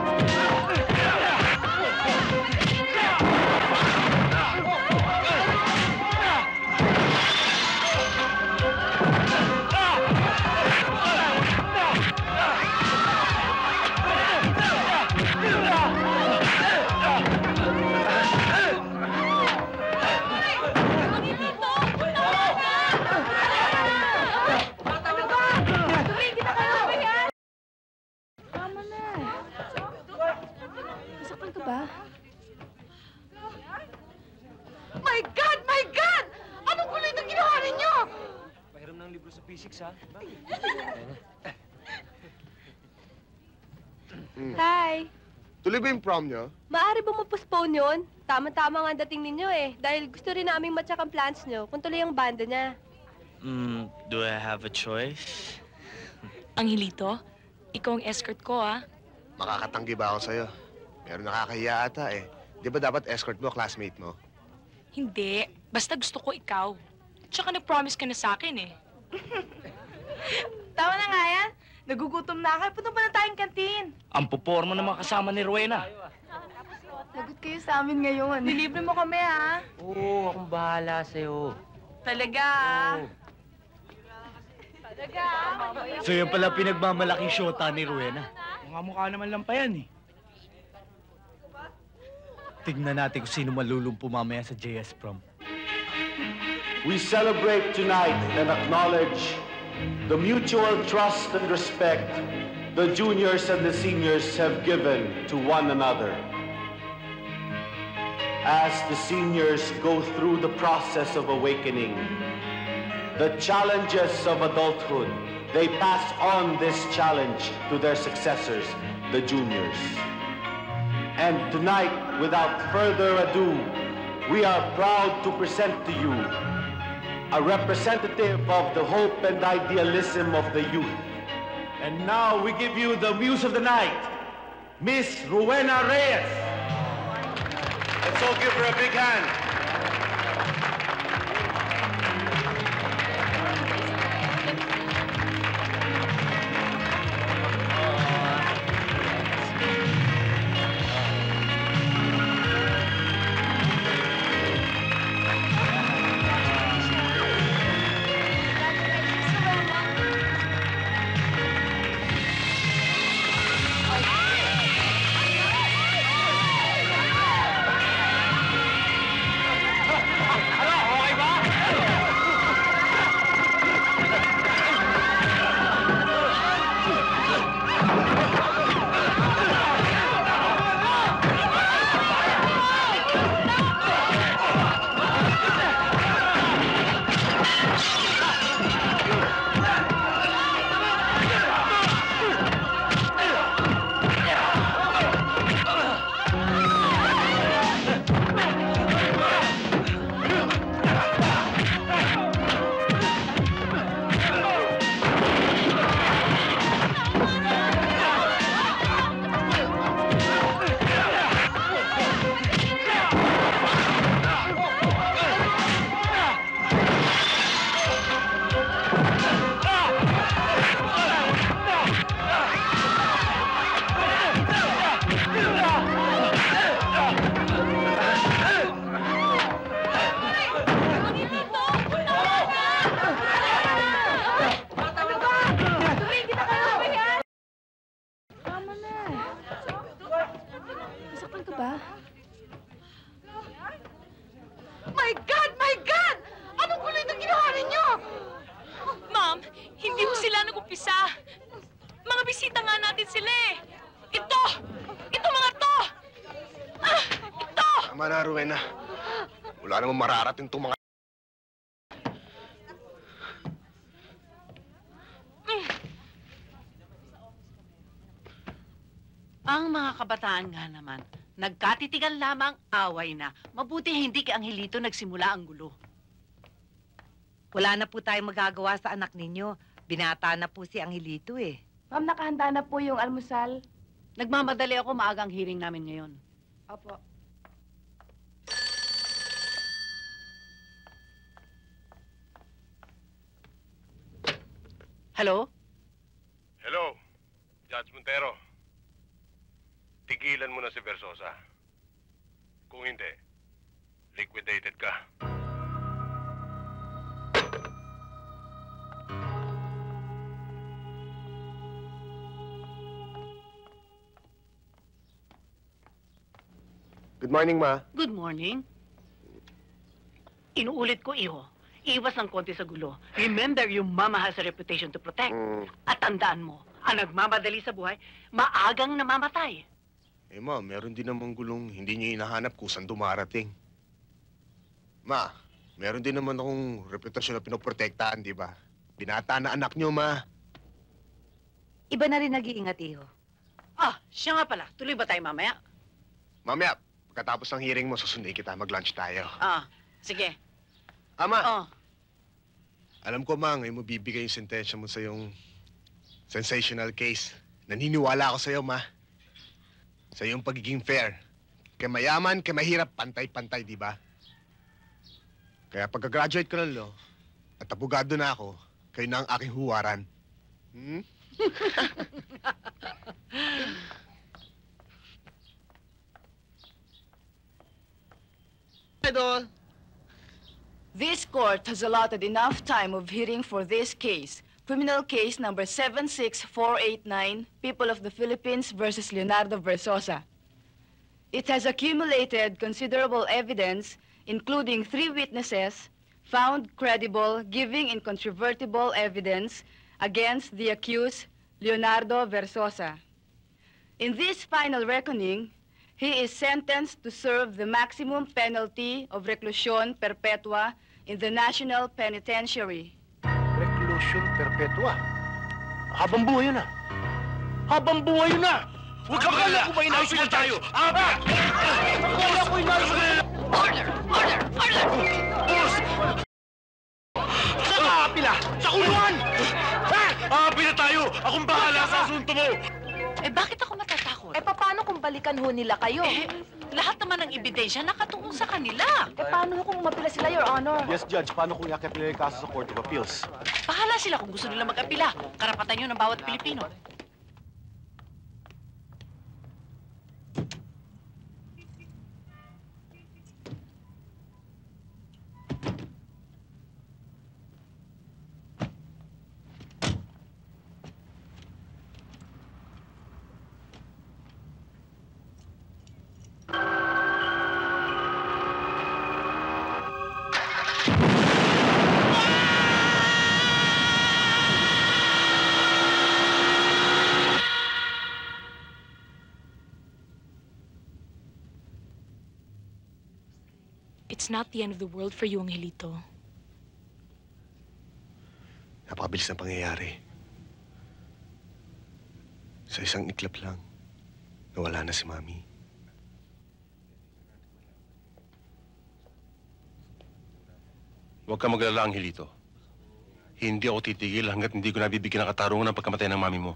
My God! My God! Anong kulay itong ginawa ninyo? Pahiram ng libro sa physics, ha? Hi! Tuloy ba yung prom nyo? Maaari ba ma-postpone yun? Tama-tama nga dating ninyo eh. Dahil gusto rin naming matyak ang plans nyo kung tuloy ang banda niya. Do I have a choice? Angelito, ikaw ang escort ko, ah. Makakatanggi ba ako sa'yo? Pero nakakahiya ata eh. Di ba dapat escort mo, classmate mo? Hindi. Basta gusto ko ikaw. Tsaka nag-promise ka na sa akin, eh. Tama na nga yan. Nagugutom na ako. Punta pa na tayong kantin. Ang puporma naman kasama ni Rowena. Lagot kayo sa amin ngayon. Nilibre mo kami, ha? Oo, akong bahala sa'yo. Talaga, So yan pala pinagmamalaking shota ni Rowena. Mga mukha naman lang pa yan, eh. Tignan natin kung sino malulumpo mamaya sa JS Prom. We celebrate tonight and acknowledge the mutual trust and respect the juniors and the seniors have given to one another. As the seniors go through the process of awakening, the challenges of adulthood, they pass on this challenge to their successors, the juniors. And tonight, without further ado, we are proud to present to you a representative of the hope and idealism of the youth. And now we give you the muse of the night, Miss Rowena Reyes. Let's all give her a big hand. My God! My God! Anong kulay itong ginawa ninyo? Ma'am, hindi mo sila nag-umpisa. Mga bisita nga natin sila, eh. Ito! Ito mga to! Ah! Ito! Tama na, Rowena. Wala namang mararating itong mga... Ang mga kabataan nga naman, nagkatitigan lamang, away na. Mabuti hindi kay Angelito nagsimula ang gulo. Wala na po tayong magagawa sa anak ninyo. Binata na po si Angelito eh. Ma'am, nakahanda na po yung almusal. Nagmamadali ako, maagang hearing namin ngayon. Opo. Hello? Hello, Judge Montero. tigilan mo na si Versosa. Kung hindi, liquidated ka. Good morning, Ma. Good morning. Inuulit ko, iho. Iwas ng konti sa gulo. Remember, yung mama has a reputation to protect. At tandaan mo, ang nagmamadali sa buhay, maagang namamatay. Eh, Ma, meron din namang gulong hindi niyo hinahanap kung saan dumarating. Ma, meron din naman akong reputasyon na pinoprotektahan, di ba? Binata na anak niyo, Ma. Iba na rin nag-iingat, iho. Ah, siya nga pala. Tuloy ba tayo mamaya? Mamaya, pagkatapos ng hearing mo, susundin kita. Mag-lunch tayo. Ah, sige. Ama, Oh, alam ko, Ma, ngayon mo bibigay yung sentensya mo sa yung sensational case. Naniniwala ako sa'yo, Ma. Sa iyong pagiging fair. Kay mayaman, kay mahirap, pantay-pantay, di ba? Kaya pagka-graduate ko ng law, at abogado na ako, kayo na ang aking huwaran. Hmm? Idol. This court has allotted enough time of hearing for this case. Criminal case number 76489, People of the Philippines versus Leonardo Versosa. It has accumulated considerable evidence, including 3 witnesses, found credible, giving incontrovertible evidence against the accused, Leonardo Versosa. In this final reckoning, he is sentenced to serve the maximum penalty of reclusion perpetua in the National Penitentiary. Reclusion perpetua. Habang buhay yun na. Habang buhay yun na! Huwag kang kala ko ba inayos mo tayo? Wala ko inayos mo! order! Order! Order! Boss! Saan ka apila? Sa kulungan! Apila tayo! Akong bahala sa asunto mo! Eh, bakit ako matatakot? Eh, paano kung balikan ho nila kayo? Eh, lahat naman ng ebidensya nakatuon sa kanila. Eh, paano ho kung mapila sila, Your Honor? Yes, Judge. Paano kung yakap nila yung kaso sa Court of Appeals? Bahala sila kung gusto nila mag-apila. Karapatan yun ng bawat Pilipino. It's not the end of the world for you, Angelito. Napakabilis ng pangyayari. Sa isang iklap lang, nawala na si Mami. Huwag ka maglala, Angelito. Hindi ako titigil hanggat hindi ko nabibigyan ng katarungan ng pagkamatay ng mami mo.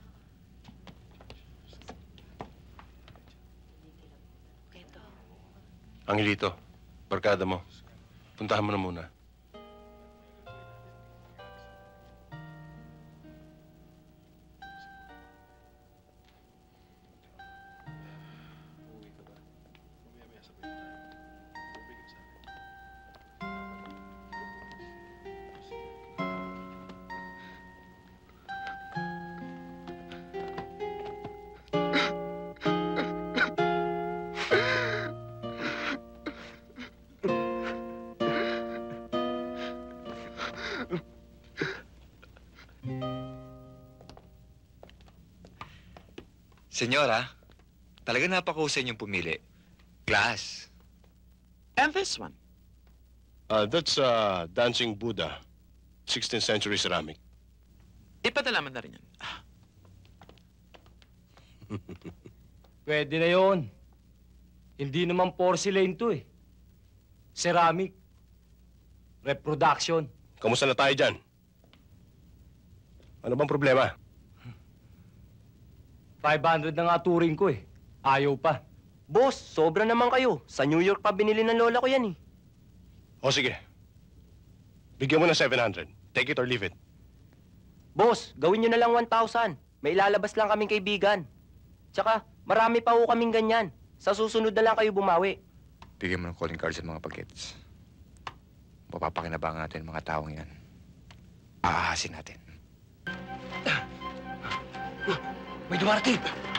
Angelito, barkada mo. Puntahan mo na muna. Senyora, talaga napakahusay niyong pumili. Glass. And this one? That's Dancing Buddha. 16th century ceramic. Ipadalaman na rin yan. Pwede na yon. Hindi naman porcelain to eh. Ceramic. Reproduction. Kamusta na tayo dyan? Ano bang problema? 500 na nga turing ko eh. Ayaw pa. Boss, sobra naman kayo. Sa New York pa binili ng lola ko yan eh. O sige. Bigyan mo na 700. Take it or leave it. Boss, gawin nyo na lang 1,000. May ilalabas lang kaming kaibigan. Tsaka, Marami pa ho kaming ganyan. Sa susunod na lang kayo bumawi. Bigyan mo ng calling card sa mga pagkits. Mapapakinabangan natin ang mga taong yan. Aahasin natin. May dumarating!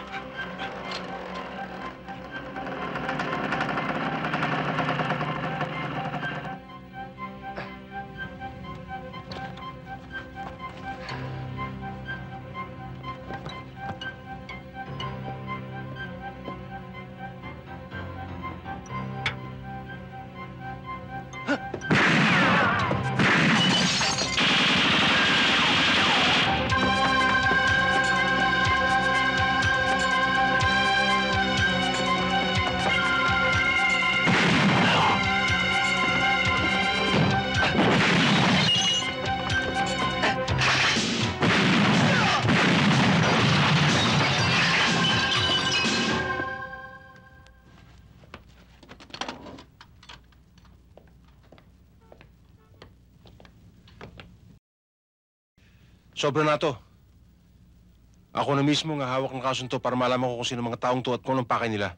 Sobra na to. Ako na mismo nga hawak ng kasong to para malaman ko kung sino mga taong to at kung anong pakay nila.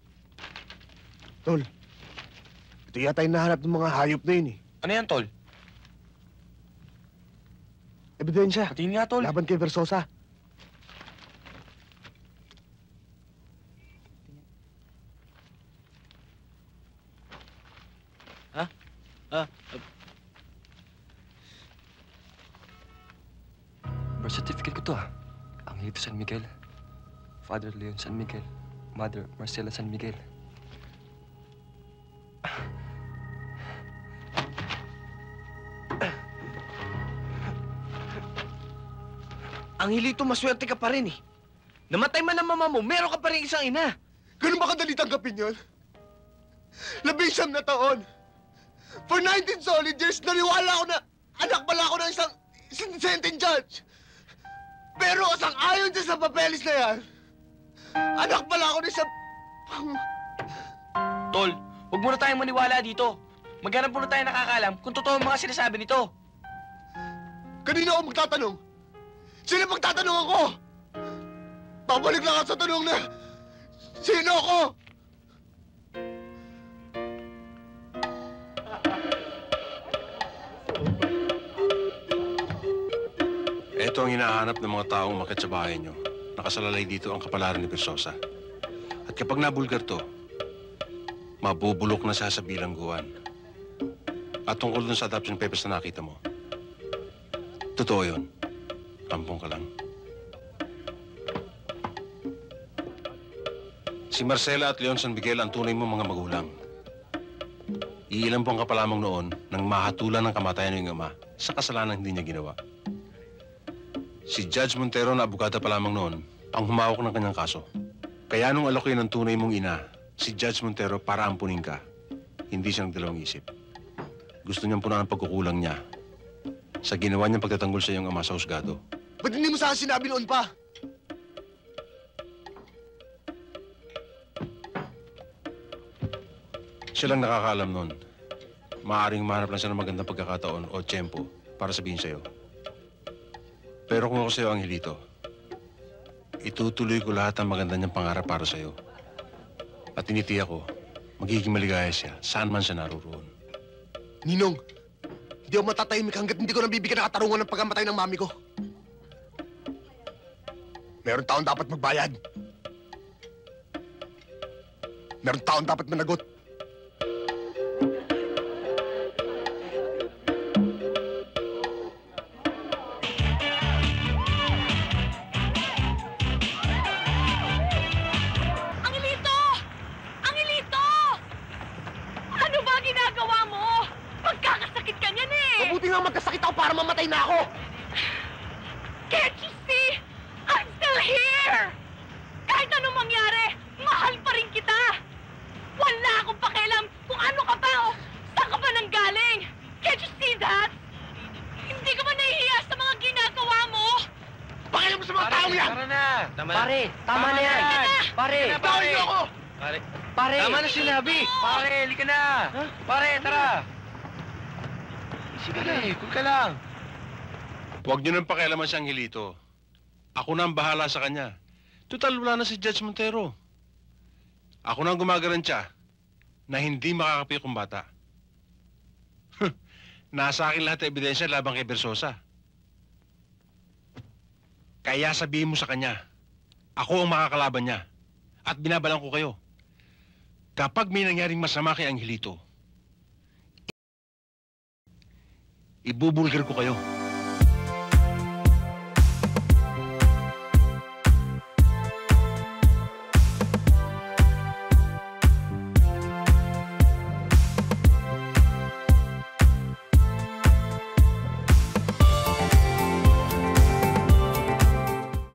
Tol, ito yata yung nahanap ng mga hayop na yun eh. Ano yan, Tol? Ebidensya. Patingin nga, Tol. Laban kay Versosa. Birth certificate ko to Angelito San Miguel. Father Leon San Miguel. Mother Marcela San Miguel. Angelito, maswerte ka pa rin eh. Namatay man ang mama mo, meron ka pa rin isang ina. Ganun ba kadali tanggapin yun? 19 na taon. For 19 solid years, naniwala ako na anak pala ako ng isang sentient judge. Pero sang-ayon dyan sa papeles na yan, anak pala ako ng isang... Tol, huwag muna tayong maniwala dito. Maghanap muna tayo nakakalam kung totoo ang mga sinasabi nito. Kanina ako magtatanong. Sino magtatanong ako? Babalik lang ako sa tanong na, sino ako? Ito ang hinahanap ng mga taong umakyat sa bahay nyo. Nakasalalay dito ang kapalaran ni Versosa. At kapag nabulgar to, mabubulok na siya sa bilangguan. At tungkol dun sa adoption papers na nakita mo, totoo yun. Kampong ka lang. Si Marcela at Leon San Miguel ang tunay mo mga magulang. Iilan buwan ka pa lamang noon nang mahatulan ng kamatayan ng iyong ama sa kasalanan hindi niya ginawa. Si Judge Montero na abogada pa lamang noon ang humawak ng kanyang kaso. Kaya nung alokin ng tunay mong ina, si Judge Montero para ampunin ka, hindi siya nagdalawang isip. Gusto niyang punan ang pagkukulang niya sa ginawa niyang pagtatanggol sa iyong ama sa husgado. Ba't hindi mo sa akin sinabi noon pa? Siya lang nakakaalam noon. Maaaring mahanap lang siya ng magandang pagkakataon o tiyempo para sabihin sa'yo. Pero kung ako sa'yo, Angelito, itutuloy ko lahat ng maganda niyang pangarap para sa'yo. At tinitiyak ko, magiging maligaya siya saan man siya naroon. Ninong, hindi ako matatahimik hanggat hindi ko nabibigyan ng katarungan ng pagkamatay ng mami ko. Meron taon dapat magbayad. Meron taon dapat managot. Angelito! Angelito! Ano ba ginagawa mo? Magkakasakit ka niyan eh! Mabuti nga magkasakit ako para mamatay na ako! Can't you see? I'm still here! Kahit anong mangyari, mahal pa rin kita! Wala akong pakialam kung ano ka ba o saan ka ba nanggaling! Can't you see that? Hindi ka ba nahihiya sa mga ginagawa mo? Pakialam mo sa mga tao yan! Tara na! Pare, tama na yan! Pare! Bawal niyo ako! Pare! Pare! Tama na sinabi! Pare, halika na! Pare, tara! Sige na eh, cool ka lang. Huwag niyo nang pakialaman si Angelito. Ako na ang bahala sa kanya. Total, wala na si Judge Montero. Ako na ang gumagaransya na hindi makakapi yung bata. Nasa akin lahat ng ebidensya labang kay Versosa. Kaya sabihin mo sa kanya, ako ang makakalaban niya. At binabalang ko kayo. Kapag may nangyaring masama kay Angelito, ibubulgar ko kayo.